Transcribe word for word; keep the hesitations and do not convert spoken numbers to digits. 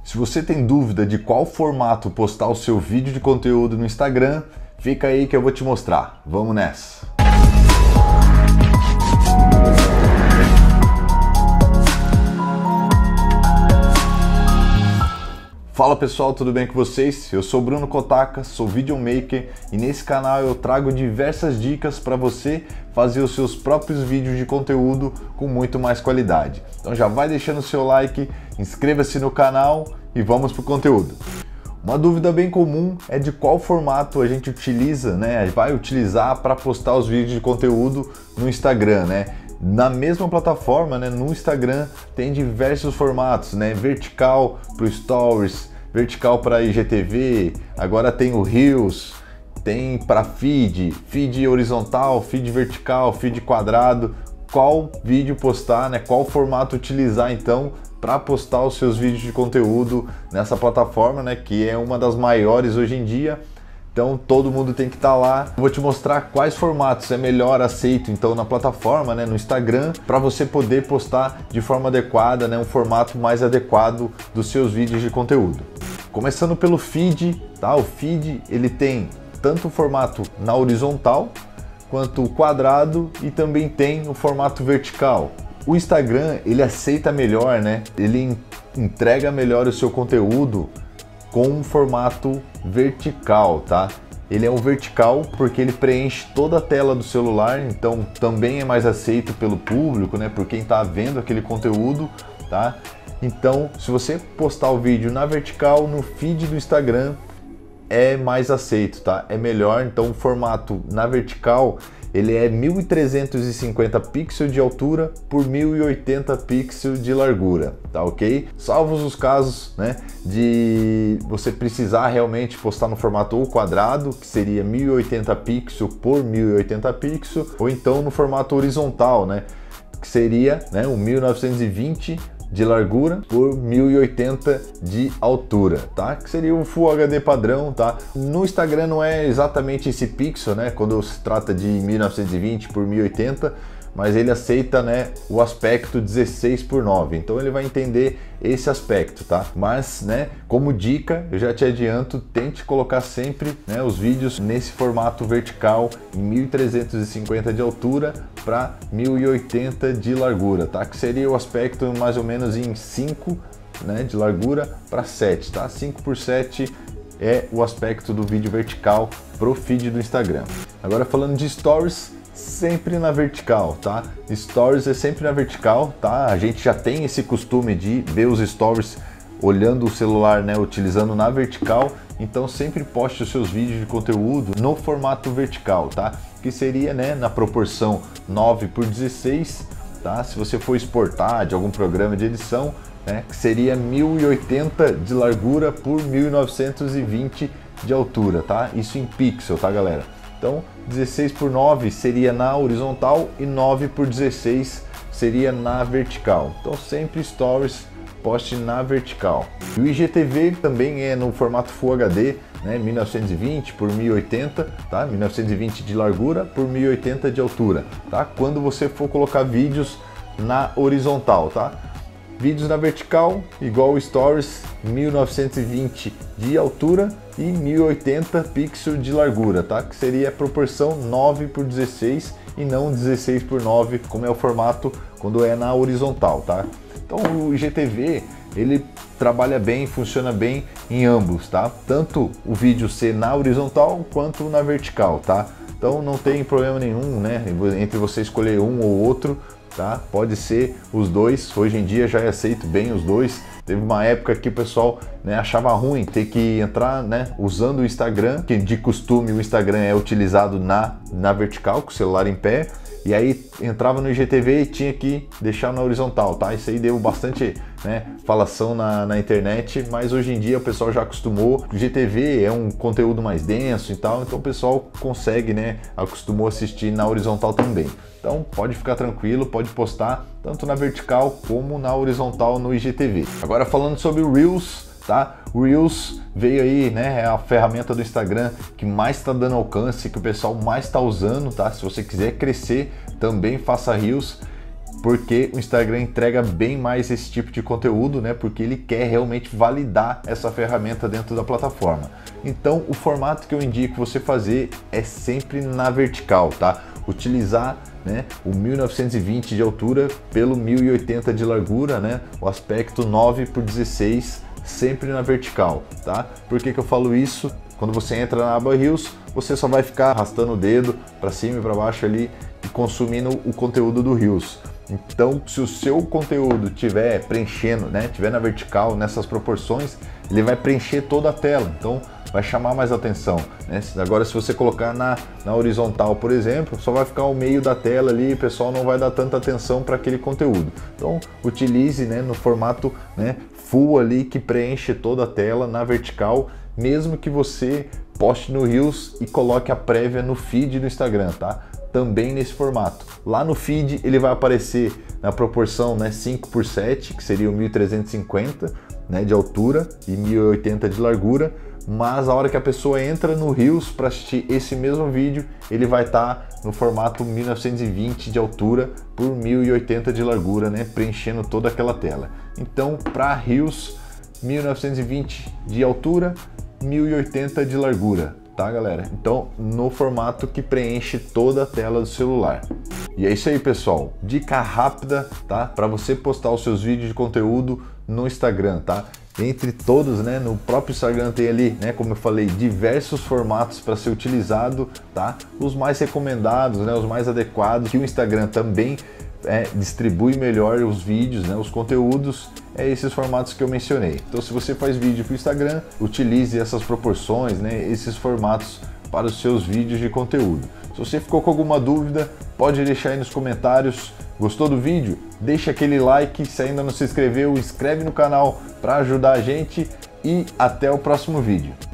Se você tem dúvida de qual formato postar o seu vídeo de conteúdo no Instagram, fica aí que eu vou te mostrar. Vamos nessa! Fala pessoal, tudo bem com vocês? Eu sou Bruno Kotaka, sou videomaker e nesse canal eu trago diversas dicas para você fazer os seus próprios vídeos de conteúdo com muito mais qualidade. Então já vai deixando o seu like, inscreva-se no canal e vamos para o conteúdo. Uma dúvida bem comum é de qual formato a gente utiliza, né? Vai utilizar para postar os vídeos de conteúdo no Instagram, né? Na mesma plataforma, né, no Instagram tem diversos formatos, né, vertical para o Stories, vertical para I G T V, agora tem o Reels, tem para feed, feed horizontal, feed vertical, feed quadrado. Qual vídeo postar, né, qual formato utilizar então para postar os seus vídeos de conteúdo nessa plataforma, né, que é uma das maiores hoje em dia. Então todo mundo tem que estar lá. Eu vou te mostrar quais formatos é melhor aceito então na plataforma, né, no Instagram, para você poder postar de forma adequada, né, um formato mais adequado dos seus vídeos de conteúdo. Começando pelo feed, tá? O feed ele tem tanto o formato na horizontal quanto o quadrado e também tem o formato vertical. O Instagram ele aceita melhor, né? Ele entrega melhor o seu conteúdo com um formato vertical, tá? Ele é um vertical porque ele preenche toda a tela do celular, então também é mais aceito pelo público, né? Por quem tá vendo aquele conteúdo, tá? Então, se você postar o vídeo na vertical, no feed do Instagram, é mais aceito, tá? É melhor, então o formato na vertical ele é mil trezentos e cinquenta pixels de altura por mil e oitenta pixels de largura, tá ok? Salvos os casos, né, de você precisar realmente postar no formato ou quadrado, que seria mil e oitenta pixels por mil e oitenta pixels, ou então no formato horizontal, né, que seria, né, o mil novecentos e vinte de largura por mil e oitenta de altura, tá? Que seria o Full H D padrão, tá? No Instagram não é exatamente esse pixel, né? Quando se trata de mil novecentos e vinte por mil e oitenta, mas ele aceita, né, o aspecto dezesseis por nove, então ele vai entender esse aspecto, tá? Mas, né, como dica, eu já te adianto, tente colocar sempre, né, os vídeos nesse formato vertical em mil trezentos e cinquenta de altura para mil e oitenta de largura, tá? Que seria o aspecto mais ou menos em cinco, né, de largura para sete, tá? cinco por sete é o aspecto do vídeo vertical pro feed do Instagram. Agora falando de stories, sempre na vertical, tá? Stories é sempre na vertical, tá? A gente já tem esse costume de ver os stories olhando o celular, né, utilizando na vertical, então sempre poste os seus vídeos de conteúdo no formato vertical, tá? Que seria, né, na proporção nove por dezesseis, tá? Se você for exportar de algum programa de edição, né, que seria mil e oitenta de largura por mil novecentos e vinte de altura, tá? Isso em pixel, tá, galera? Então, dezesseis por nove seria na horizontal e nove por dezesseis seria na vertical. Então, sempre stories, poste na vertical. E o I G T V também é no formato Full H D, né, mil novecentos e vinte por mil e oitenta, tá? mil novecentos e vinte de largura por mil e oitenta de altura, tá? Quando você for colocar vídeos na horizontal, tá? Vídeos na vertical, igual stories, mil novecentos e vinte de altura e mil e oitenta pixels de largura, tá? Que seria a proporção nove por dezesseis e não dezesseis por nove, como é o formato quando é na horizontal, tá? Então o I G T V, ele trabalha bem, funciona bem em ambos, tá? Tanto o vídeo ser na horizontal quanto na vertical, tá? Então não tem problema nenhum, né, entre você escolher um ou outro, tá? Pode ser os dois, hoje em dia já é aceito bem os dois. Teve uma época que o pessoal, né, achava ruim ter que entrar, né, usando o Instagram, que de costume o Instagram é utilizado na, na vertical, com o celular em pé, e aí entrava no I G T V e tinha que deixar na horizontal, tá? Isso aí deu bastante, né, falação na, na internet, mas hoje em dia o pessoal já acostumou. O I G T V é um conteúdo mais denso e tal, então o pessoal consegue, né, acostumou a assistir na horizontal também. Então pode ficar tranquilo, pode postar tanto na vertical como na horizontal no I G T V. Agora falando sobre o Reels, tá? O Reels veio aí, né? É a ferramenta do Instagram que mais está dando alcance, que o pessoal mais está usando, tá? Se você quiser crescer, também faça Reels. porque o Instagram entrega bem mais esse tipo de conteúdo, né? Porque ele quer realmente validar essa ferramenta dentro da plataforma. Então, o formato que eu indico você fazer é sempre na vertical, tá? Utilizar, né, o mil novecentos e vinte de altura pelo mil e oitenta de largura, né? O aspecto nove por dezesseis, sempre na vertical, tá? Por que que eu falo isso? Quando você entra na aba Reels, você só vai ficar arrastando o dedo para cima e para baixo ali e consumindo o conteúdo do Reels. Então, se o seu conteúdo tiver preenchendo, né, tiver na vertical, nessas proporções, ele vai preencher toda a tela, então vai chamar mais atenção, né? Agora, se você colocar na, na horizontal, por exemplo, só vai ficar o meio da tela ali e o pessoal não vai dar tanta atenção para aquele conteúdo. Então, utilize, né, no formato, né, full ali, que preenche toda a tela na vertical, mesmo que você poste no Reels e coloque a prévia no feed do Instagram, tá? Também nesse formato. Lá no feed ele vai aparecer na proporção, né, cinco por sete, que seria o mil trezentos e cinquenta, né, de altura e mil e oitenta de largura, mas a hora que a pessoa entra no Reels para assistir esse mesmo vídeo, ele vai estar tá no formato mil novecentos e vinte de altura por mil e oitenta de largura, né, preenchendo toda aquela tela. Então, para Reels, mil novecentos e vinte de altura, mil e oitenta de largura, tá, galera? Então, no formato que preenche toda a tela do celular. E é isso aí, pessoal. Dica rápida, tá? Para você postar os seus vídeos de conteúdo no Instagram, tá? Entre todos, né, no próprio Instagram tem ali, né, como eu falei, diversos formatos para ser utilizado, tá? Os mais recomendados, né, os mais adequados, que o Instagram também é, distribui melhor os vídeos, né, os conteúdos, é esses formatos que eu mencionei. Então, se você faz vídeo para o Instagram, utilize essas proporções, né, esses formatos para os seus vídeos de conteúdo. Se você ficou com alguma dúvida, pode deixar aí nos comentários. Gostou do vídeo? Deixa aquele like, se ainda não se inscreveu, inscreve no canal para ajudar a gente e até o próximo vídeo.